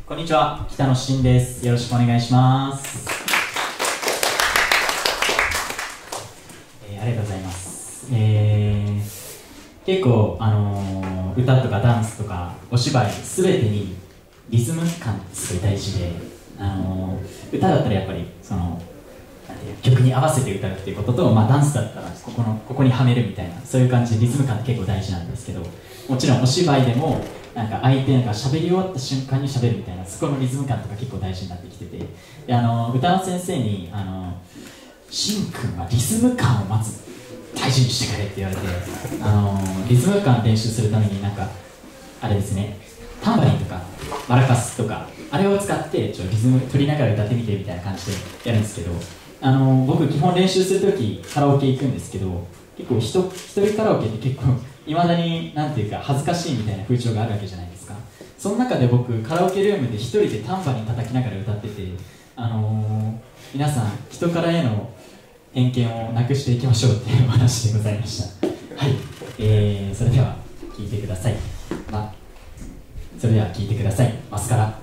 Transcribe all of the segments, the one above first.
こんにちは、北野真です。よろしくお願いします。ありがとうございます。結構、歌とかダンスとかお芝居すべてにリズム感ってすごい大事で、歌だったらやっぱりそのなんていう曲に合わせて歌うっていうことと、ダンスだったらここにはめるみたいな、そういう感じでリズム感って結構大事なんですけど、もちろんお芝居でもなんか相手が喋り終わった瞬間に喋るみたいな、そこのリズム感とか結構大事になってきてて、で歌の先生にしんくんはリズム感をまず大事にしてくれって言われて、リズム感練習するためになんかあれですね、タンバリンとかマラカスとかあれを使ってリズム取りながら歌ってみてみたいな感じでやるんですけど、僕基本練習するときカラオケ行くんですけど、結構一人カラオケって結構いまだになんていうか恥ずかしいみたいな風潮があるわけじゃないですか。その中で僕カラオケルームで一人でタンバリン叩きながら歌ってて、皆さん人からへの偏見をなくしていきましょうっていうお話でございました。はい、それでは聴いてください。それでは聴いてください。マスカラ。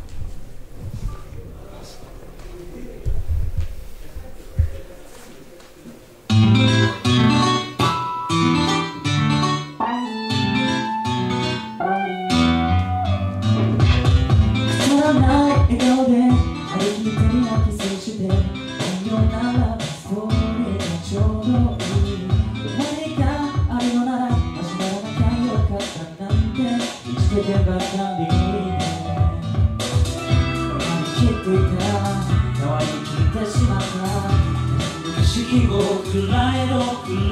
くらえど味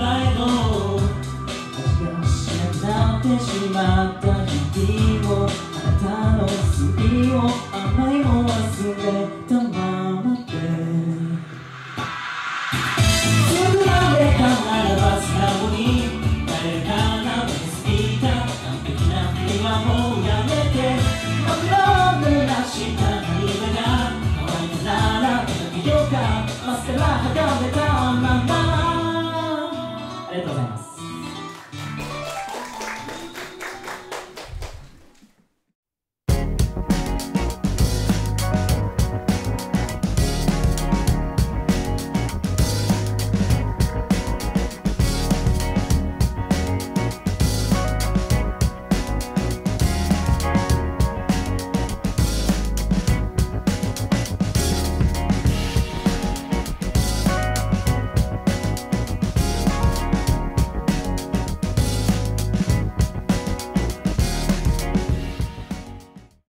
がしなくなってしまった日々を、あなたの好きを甘いも忘れたままで、そこまでかならば素直に誰かな過ぎた完璧な振りはもうやめ